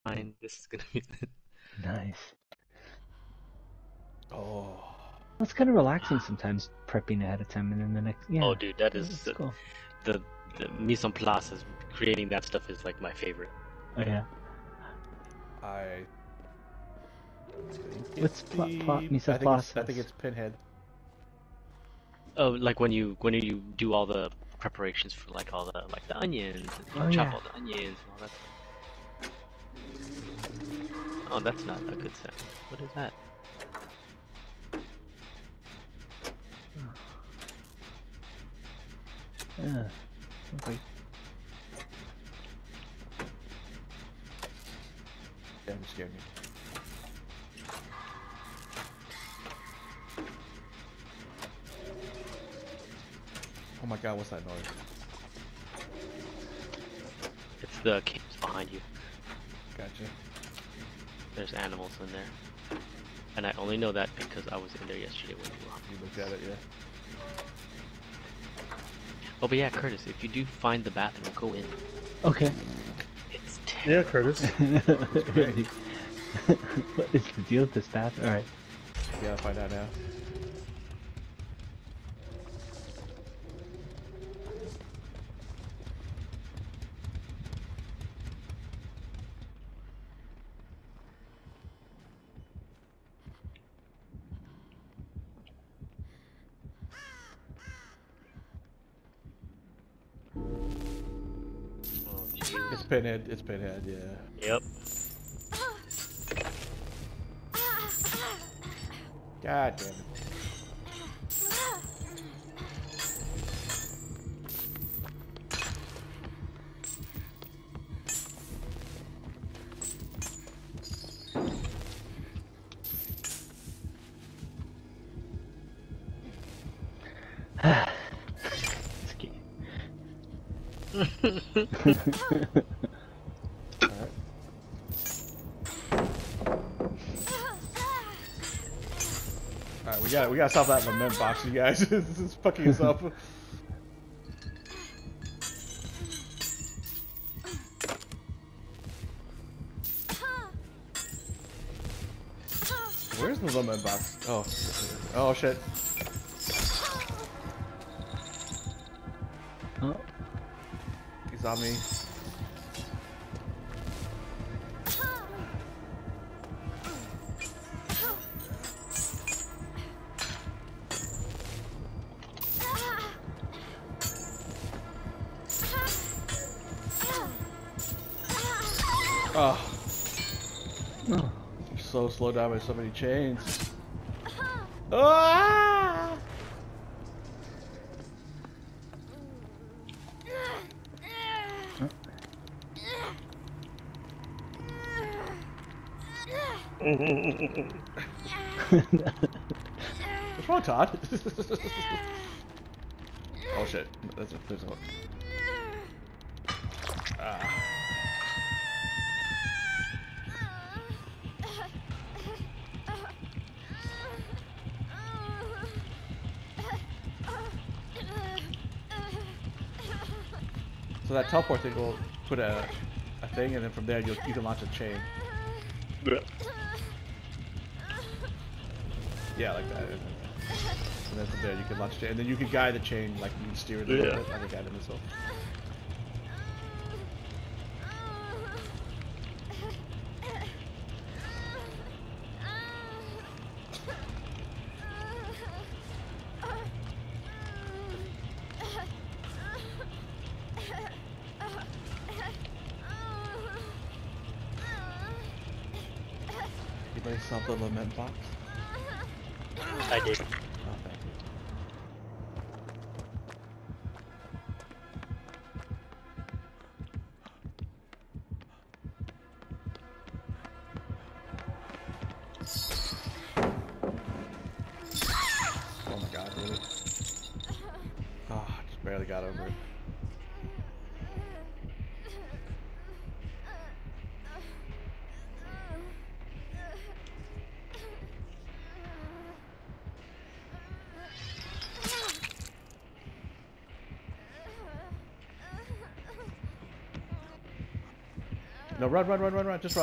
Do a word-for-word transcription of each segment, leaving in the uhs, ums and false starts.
fine. This is gonna be. Nice. Oh. It's kind of relaxing sometimes, prepping ahead of time, and then the next. Yeah. Oh, dude, that is That's the, cool. the the mise en place is creating that stuff is like my favorite. Oh yeah. I. What's plot? Plot mise I en think place. it's. I think it's Pinhead. Oh, like when you when you do all the preparations for like all the like the onions, and you Oh, chop yeah. all the onions and all that stuff. Oh, that's not a good sound. What is that? Yeah. Okay. Damn, you scared me. Oh my god, what's that noise? It's the caves behind you. Gotcha. There's animals in there, and I only know that because I was in there yesterday when you were. You looked at it, yeah. Oh, but yeah, Curtis, if you do find the bathroom, go in. Okay. It's Yeah, terrible. Curtis. Really? What is the deal with this bathroom? All right. You gotta find out now. Oh, jeez. It's Pinhead. It's Pinhead, yeah. Yep. God damn it. Ski. Alright. Alright, we got we gotta stop that lament box, you guys. This is fucking us up. Where's the lament box? Oh, oh shit. Oh. He's on me. Oh. Oh. So slowed down by so many chains. Ah! What's wrong, Todd? Oh shit. There's a, there's a hook. Ah. So that teleport thing will put a, a thing, and then from there you'll, you can launch a chain. Yeah, like that. And then from there you can launch a chain, and then you can guide the chain like you can steer it a little Yeah. bit, like a guided missile. Anybody saw the lament box? I did. Oh, thank you. Oh my god, really? Oh, I just barely got over it. No run, run, run, run, run. Just run.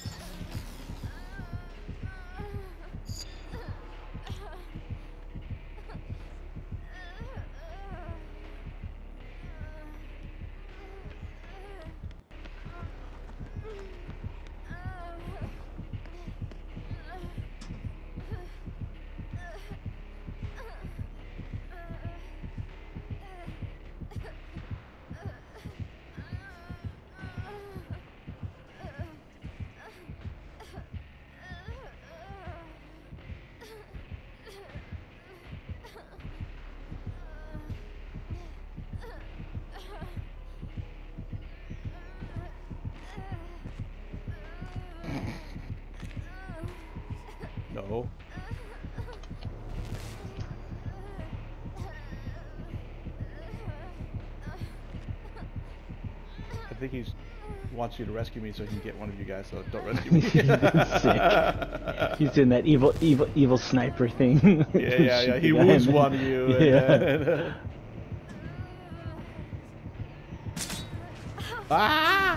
No. I think he wants you to rescue me so he can get one of you guys, so don't rescue me. Sick. He's doing that evil, evil, evil sniper thing. Yeah, yeah, yeah. He wounds one of you. And, Yeah. and, uh... Ah!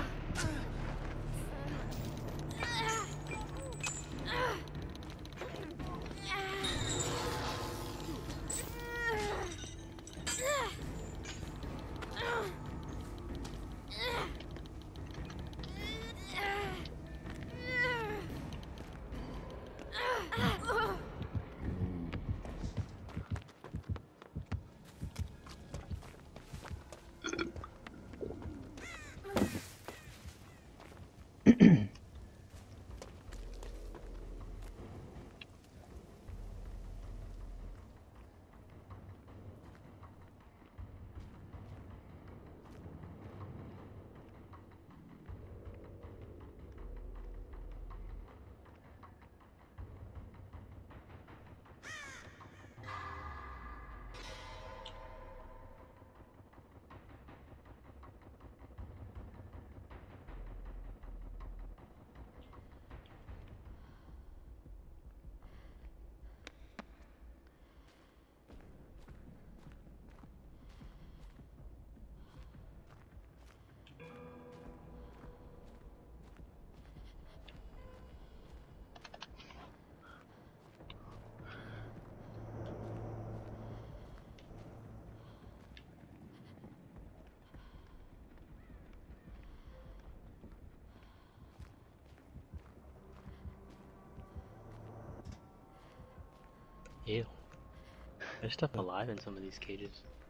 Ew. There's stuff alive in some of these cages.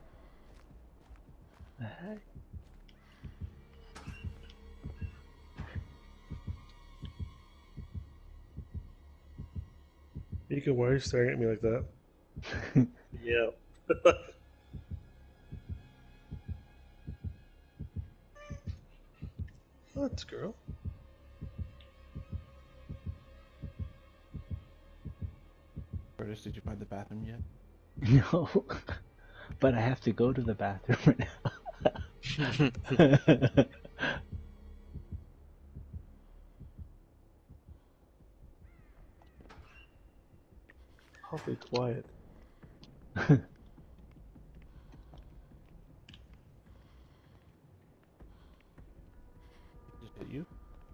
The heck? Mika, why are you staring at me like that? Yeah. What, girl? Curtis, did you find the bathroom yet? No, but I have to go to the bathroom right now. I'll be quiet. Just hit you?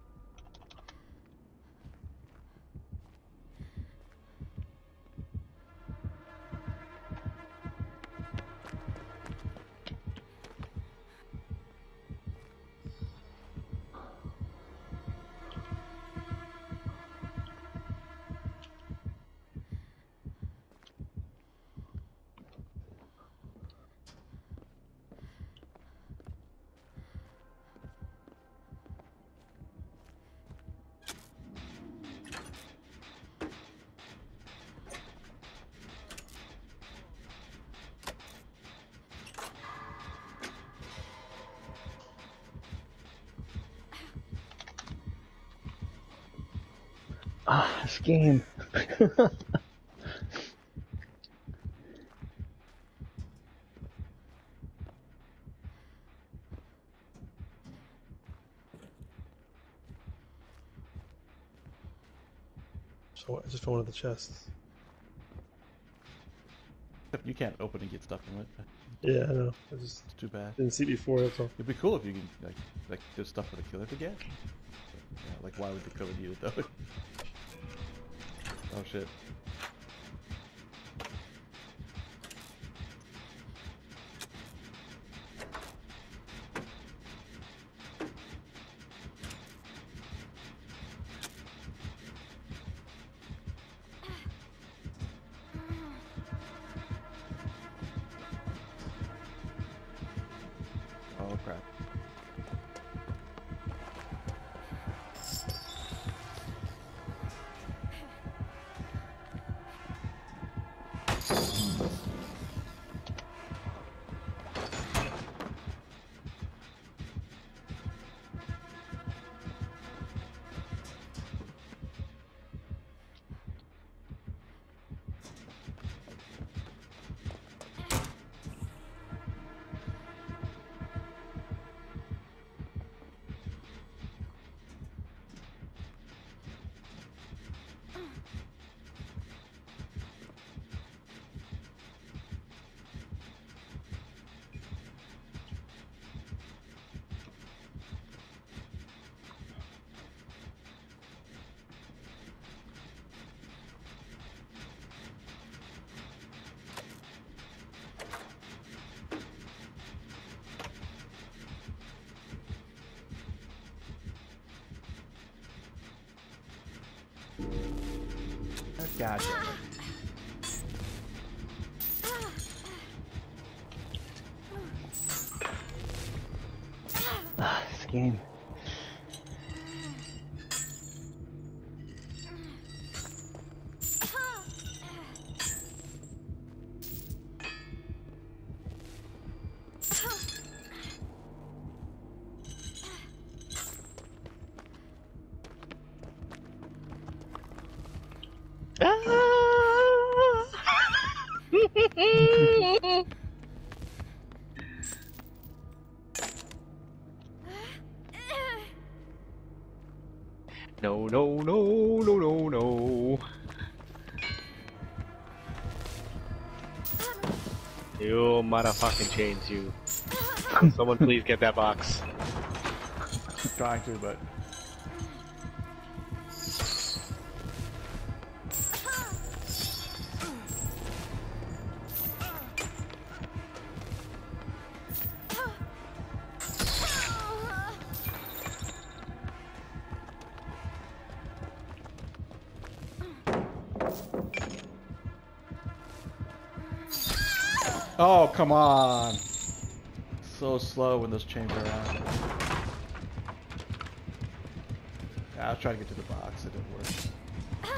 Ah, this game. So I just found one of the chests. You can't open and get stuff from it. Yeah, I know. I just It's too bad. didn't see it before, that's all. It'd be cool if you can like like do stuff for the killer to get. Yeah, like, why would the code use it though? Oh shit. Oh crap. Oh, God damn it. Ah, this game. No, no, no, no, no, no. You motherfucking chains, you. Someone please get that box. I'm trying to, but oh, come on. So slow when those chains are on. Yeah, I was trying to get to the box, it didn't work.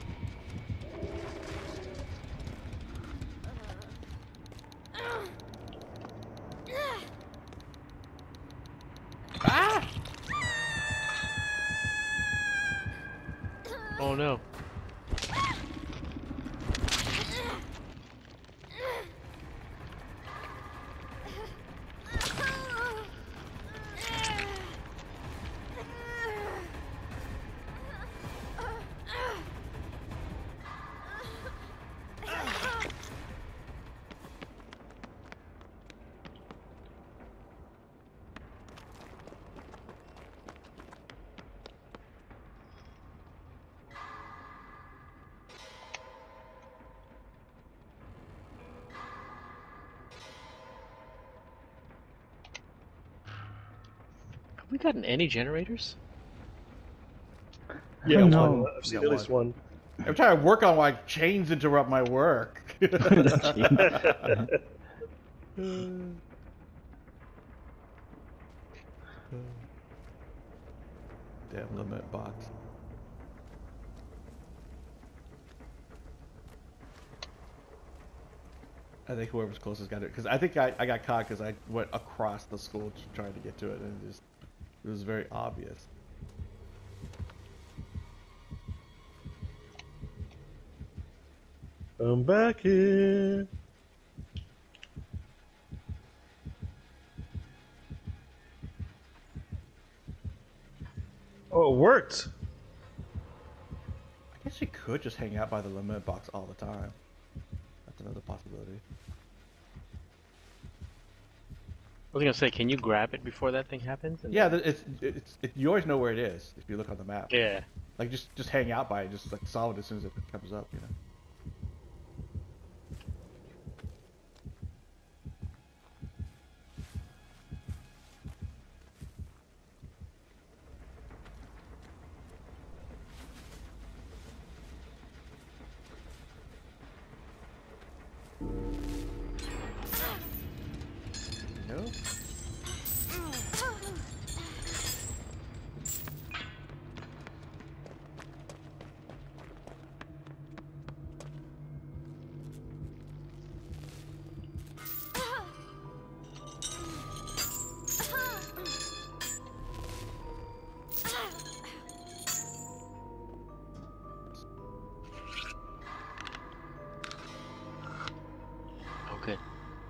Ah! Oh no. Have we gotten any generators? I Yeah, don't one. know. I've seen Yeah, at least one. I'm trying to work on why chains interrupt my work. The Damn limit box. I think whoever's closest got it, because I think I, I got caught because I went across the school trying to get to it, and it just it was very obvious. I'm back here. Oh, it worked. I guess you could just hang out by the limit box all the time. That's another possibility. was gonna say, can you grab it before that thing happens? And Yeah, then- the- it's it's it, you always know where it is if you look on the map. Yeah. Like just just hang out by it, just like solve it as soon as it comes up, you know. No. Oh, good.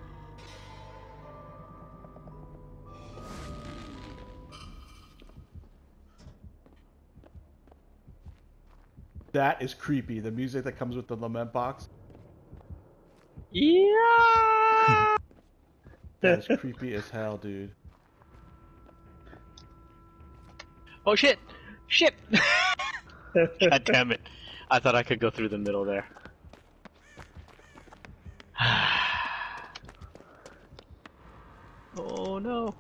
That is creepy. The music that comes with the lament box. Yeah. That is creepy as hell, dude. Oh shit! Shit! God damn it! I thought I could go through the middle there. Oh no!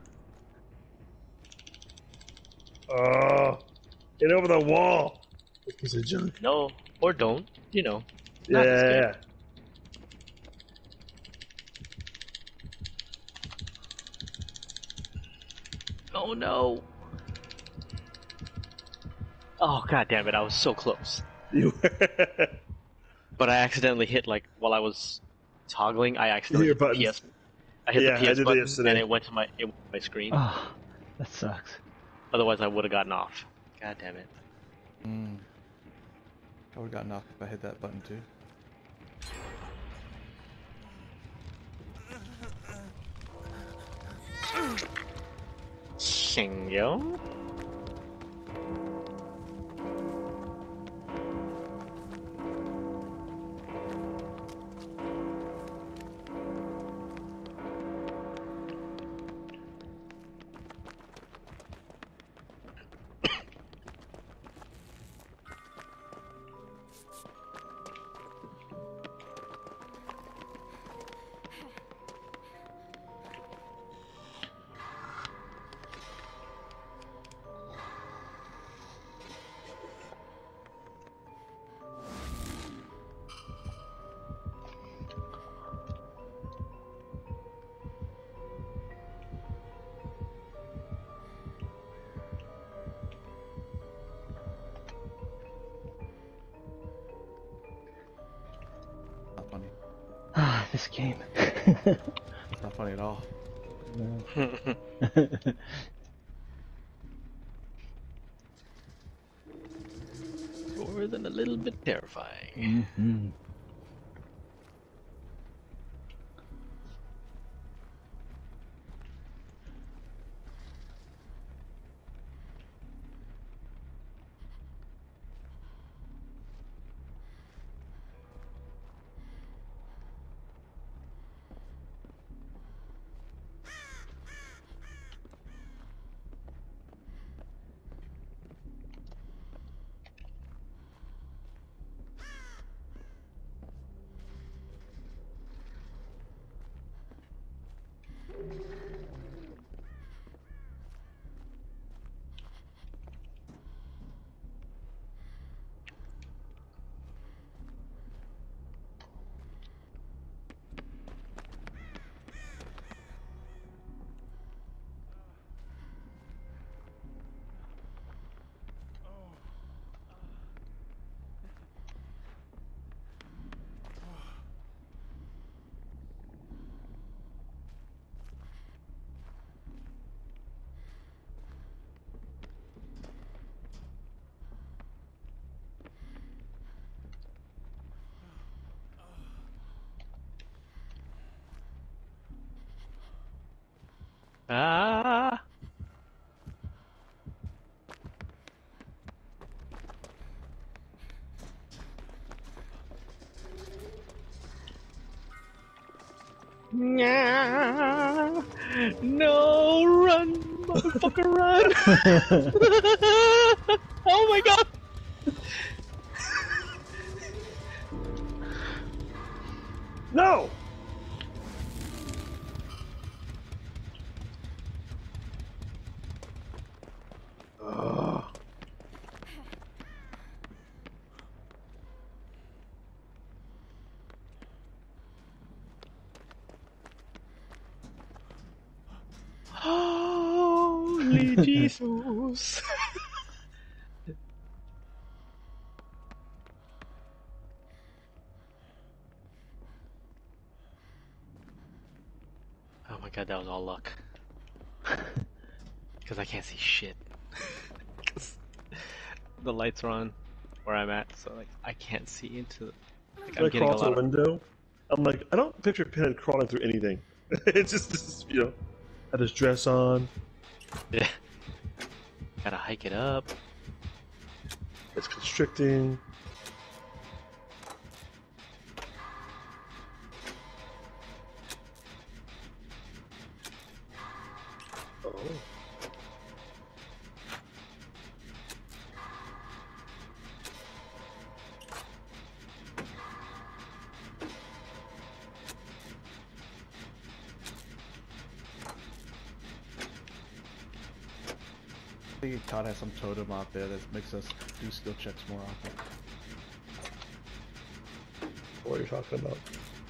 Oh, get over the wall. Piece of junk. No, or don't. You know. Yeah, Not yeah, scared. yeah. Oh no! Oh god damn it! I was so close, You. but I accidentally hit like while I was toggling. I accidentally Your hit the buttons. P S. I hit Yeah, the I P S did that button yesterday. and it went to my it went to my screen. Oh, that sucks. Otherwise, I would have gotten off. God damn it! Mm. I would have gotten off if I hit that button too. Shingo. Not funny. Ah, this game. It's not funny at all. No. More than a little bit terrifying. hmm Ah! Yeah. No, run, motherfucker, run! Oh my god! No! Ugh. Holy Jesus! Oh my god, that was all luck. Because I can't see shit. 'Cause the lights are on where I'm at, so like I can't see into. Like, I'm When I getting a crawl through lot a of. window, I'm like, I don't picture Pinhead crawling through anything. It's just, this, you know, have his dress on. Yeah. Gotta hike it up. It's constricting. Oh. I think Todd has some totem out there that makes us do skill checks more often. What are you talking about?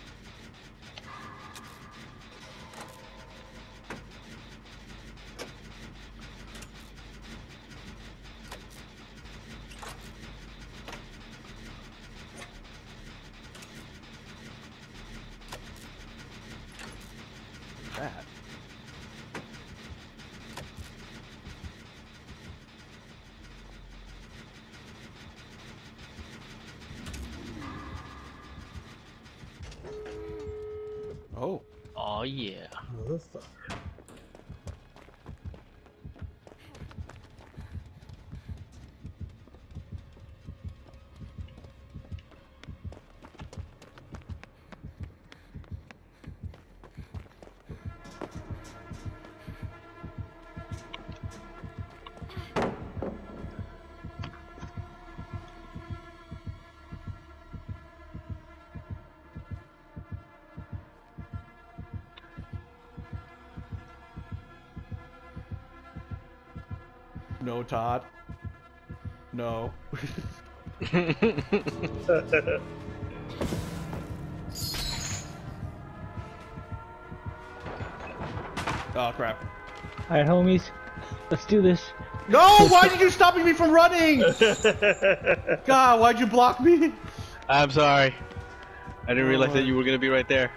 That. Oh. Oh yeah. Motherfucker. No, Todd. No. Oh crap. Alright, homies. Let's do this. No! Why did you stop me from running? God, why'd you block me? I'm sorry. I didn't realize that you were gonna be right there.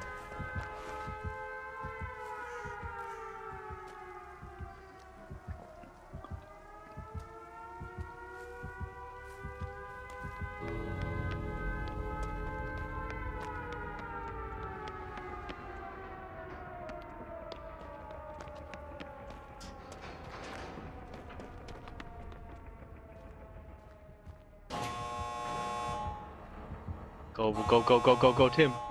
Go, go, go, go, go, go, Tim.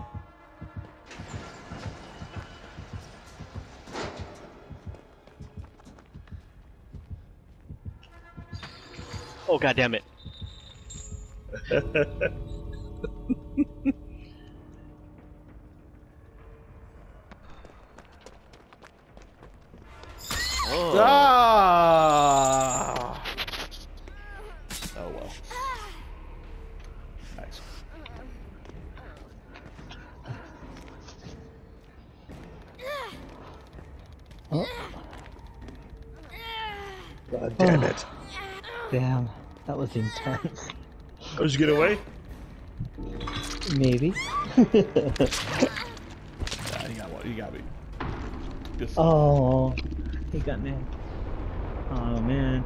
Oh, god damn it. Oh. Ah! Oh well. Nice. Oh, God damn it. damn. That was intense. Oh, did you get away? Maybe. Yeah, you got one. You got me. Just... Oh, he got me. Oh man.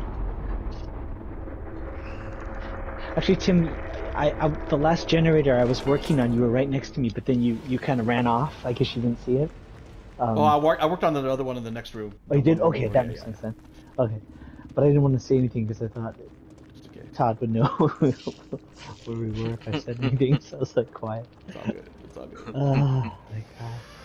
Actually, Tim, I, I the last generator I was working on, you were right next to me, but then you you kind of ran off. I guess you didn't see it. Um, Oh, I worked. I worked on the other one in the next room. oh, you did? The one Okay, over that here, makes yeah. sense then. Okay, but I didn't want to say anything because I thought Just in case. Todd would know where we were if I said anything, so I was like quiet. It's all good. It's all good. Oh my god.